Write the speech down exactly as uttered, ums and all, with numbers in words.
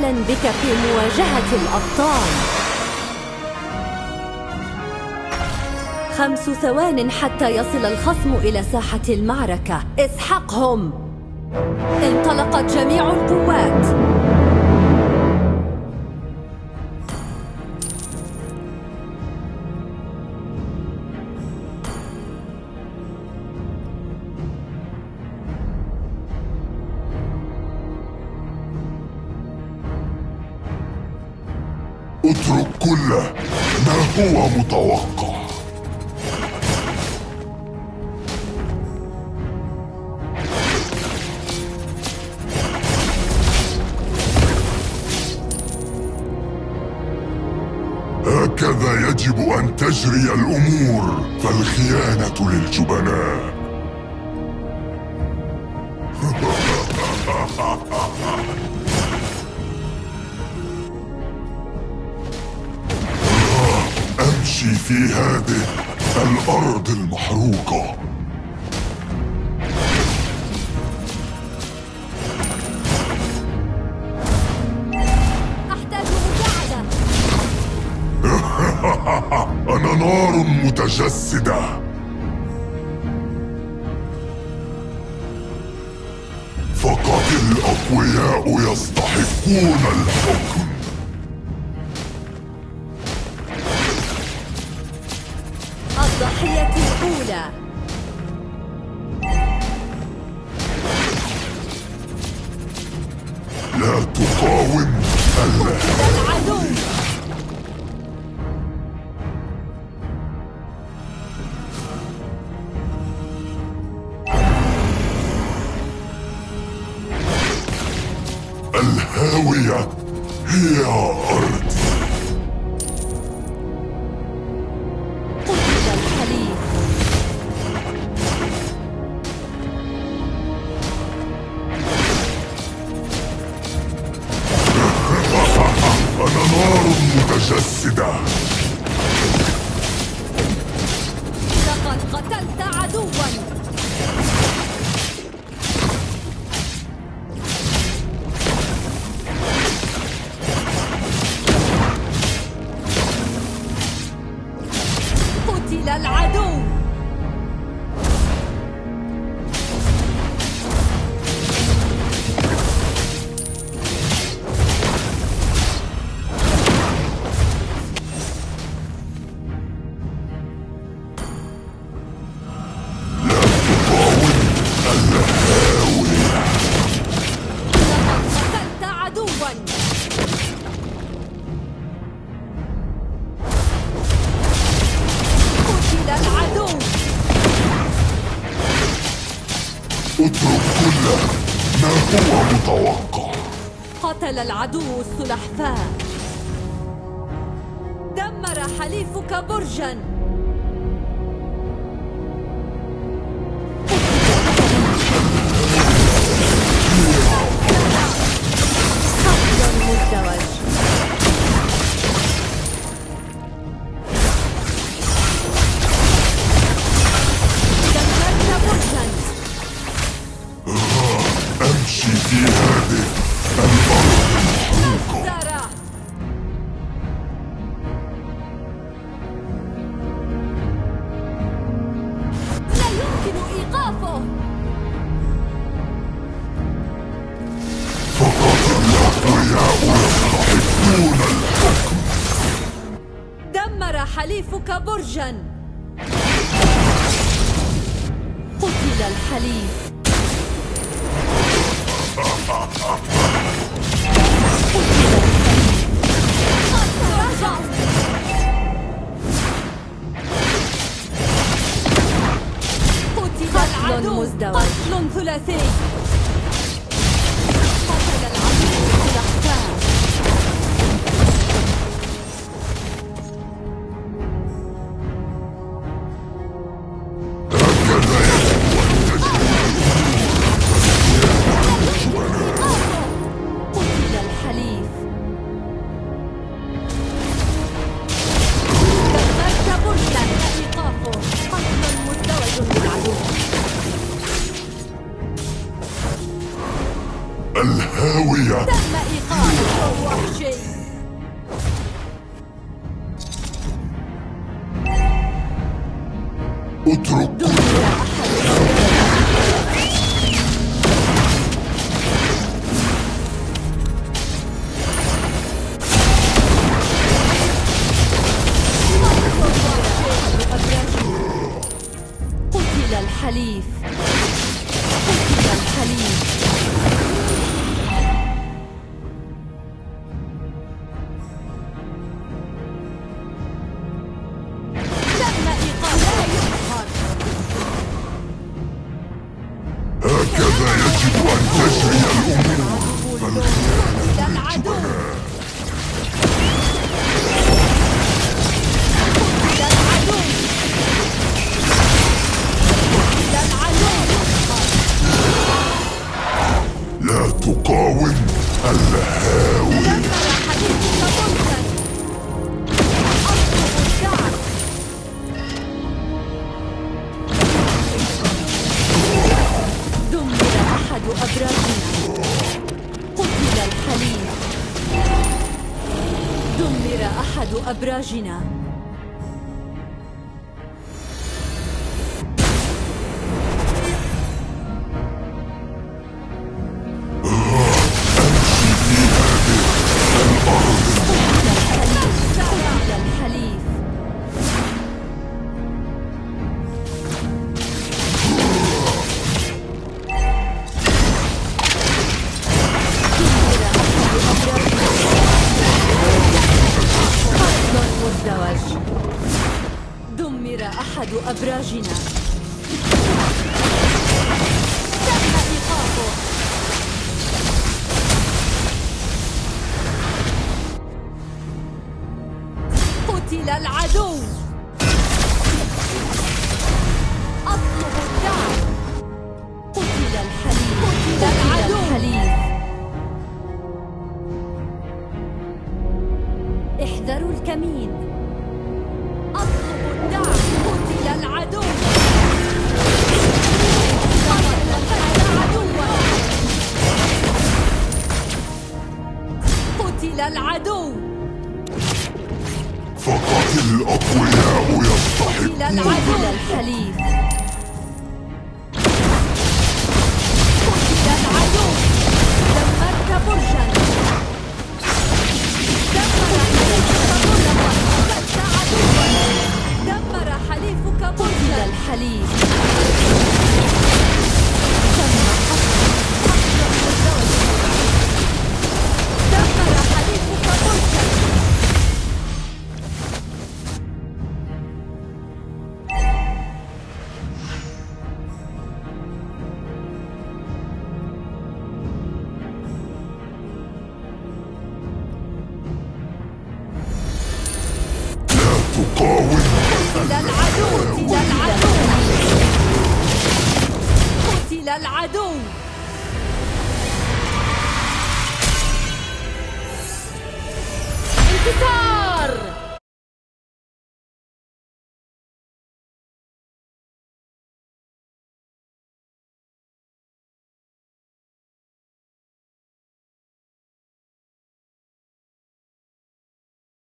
أهلا بك في مواجهة الأبطال. خمس ثوان حتى يصل الخصم إلى ساحة المعركة. اسحقهم. انطلقت جميع القوات. اترك كل ما هو متوقع. هكذا يجب أن تجري الأمور، فالخيانة للجبناء. أمشي في هذه الأرض المحروقة. أحتاج مساعدة. أنا نار متجسدة. فقط الأقوياء يستحقون الحكم. الضحية الأولى. لا تقاوم العدو. الهاوية هي أرض. قتل الحليف. أنا نار متجسدة. لقد قتلت عدواً. قتل العدو. اترك كل ما هو متوقع. قتل العدو السلحفاة. دمر حليفك برجاً. قتل مزدوج. دمرت برجاً. أمشي في هذه الأرض المحروقة. زارة. لا يمكن إيقافه. فقط الأقوياء يستحقون الحكم. دمر حليفك برجاً. قتل الحليف. قتل مزدوج. قتل ثلاثي. قتل العدو السلحفاة. هكذا يجب أن تجري الأمور. قتل الحليف. دمرت برجاً. إيقافه. قتل مزدوج للعدو. أبراجنا. دمر أحد أبراجنا. تم إيقافه. قتل العدو. أطلب الدعم. قتل الحليف. قتل العدو. الحليف. احذروا الكمين. أطلب الدعم. قتل العدو. قتل العدو. فقط الأقوياء يستحقون. قتل العدو. الحليف. قتل العدو. دمرت برجا. دمر دمر حليفك برجا. الحليف. تم دمر حليفك برجا. تقاوم. قتل العدو. قتل العدو. قتل العدو. انتصار.